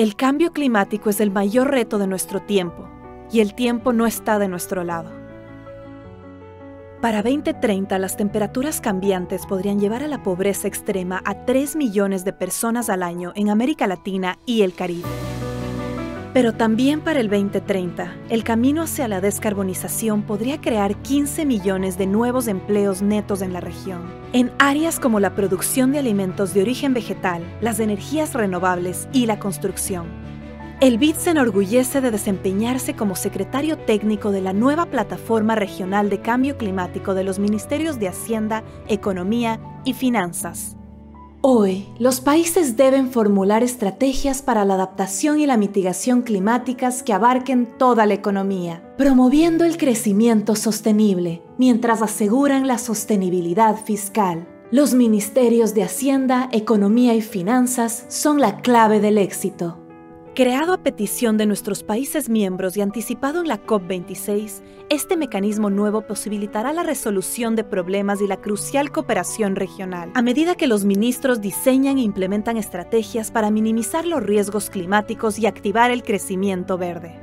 El cambio climático es el mayor reto de nuestro tiempo, y el tiempo no está de nuestro lado. Para 2030, las temperaturas cambiantes podrían llevar a la pobreza extrema a 3 millones de personas al año en América Latina y el Caribe. Pero también para el 2030, el camino hacia la descarbonización podría crear 15 millones de nuevos empleos netos en la región, en áreas como la producción de alimentos de origen vegetal, las energías renovables y la construcción. El BID se enorgullece de desempeñarse como secretario técnico de la nueva Plataforma Regional de Cambio Climático de los Ministerios de Hacienda, Economía y Finanzas. Hoy, los países deben formular estrategias para la adaptación y la mitigación climáticas que abarquen toda la economía, promoviendo el crecimiento sostenible, mientras aseguran la sostenibilidad fiscal. Los ministerios de Hacienda, Economía y Finanzas son la clave del éxito. Creado a petición de nuestros países miembros y anticipado en la COP26, este mecanismo nuevo posibilitará la resolución de problemas y la crucial cooperación regional, a medida que los ministros diseñan e implementan estrategias para minimizar los riesgos climáticos y activar el crecimiento verde.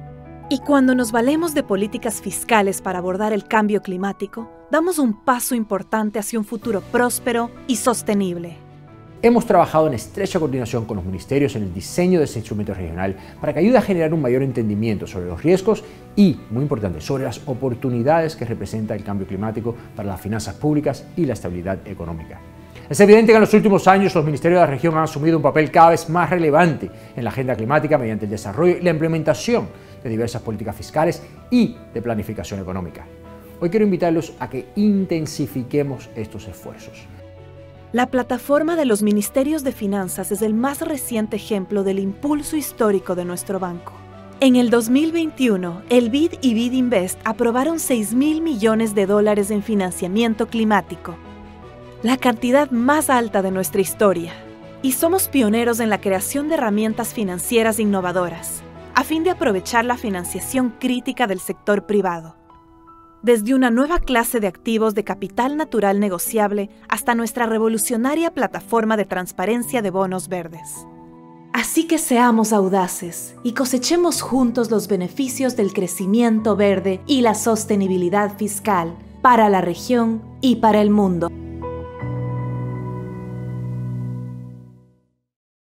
Y cuando nos valemos de políticas fiscales para abordar el cambio climático, damos un paso importante hacia un futuro próspero y sostenible. Hemos trabajado en estrecha coordinación con los ministerios en el diseño de este instrumento regional para que ayude a generar un mayor entendimiento sobre los riesgos y, muy importante, sobre las oportunidades que representa el cambio climático para las finanzas públicas y la estabilidad económica. Es evidente que en los últimos años los ministerios de la región han asumido un papel cada vez más relevante en la agenda climática mediante el desarrollo y la implementación de diversas políticas fiscales y de planificación económica. Hoy quiero invitarlos a que intensifiquemos estos esfuerzos. La plataforma de los Ministerios de Finanzas es el más reciente ejemplo del impulso histórico de nuestro banco. En el 2021, el BID y BID Invest aprobaron $6.000 millones en financiamiento climático, la cantidad más alta de nuestra historia. Y somos pioneros en la creación de herramientas financieras innovadoras, a fin de aprovechar la financiación crítica del sector privado. Desde una nueva clase de activos de capital natural negociable hasta nuestra revolucionaria plataforma de transparencia de bonos verdes. Así que seamos audaces y cosechemos juntos los beneficios del crecimiento verde y la sostenibilidad fiscal para la región y para el mundo.